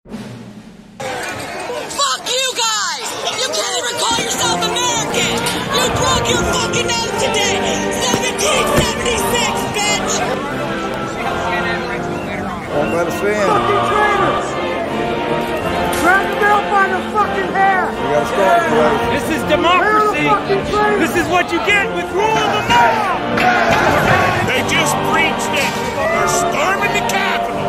Fuck you guys! You can't even call yourself American! You broke your fucking nose today! 1776, bitch! I'm glad to see him. Fucking traitors! Grab the belt by the fucking hair! We gotta start, buddy. This is democracy. This is what you get with rule of law. They just breached it. They're storming the Capitol.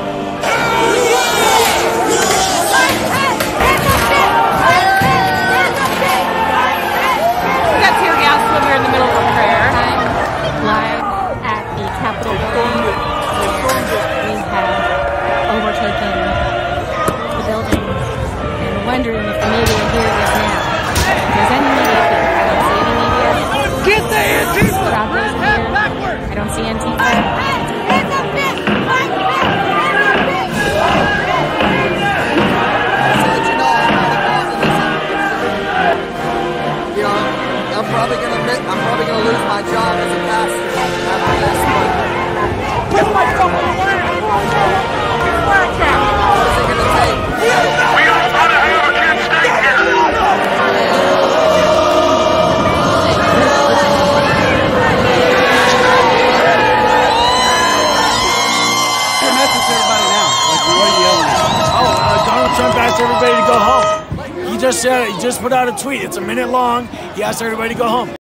We got tear gas when we were in the middle of a prayer. I'm live at the Capitol building where we have overtaken the buildings and wondering if the media here is now. If there's any media here, I don't see any media. Get the Antifa! Strawberries here. I don't see Antifa. I'm probably gonna lose my job as a pastor after this one. Put my fucking flag! What is it gonna take? We don't want to have a kid stay here. Your message to everybody now. Like, what are you yelling at? Oh, Donald Trump asked everybody to go home. He just put out a tweet. It's a minute long. He asked everybody to go home.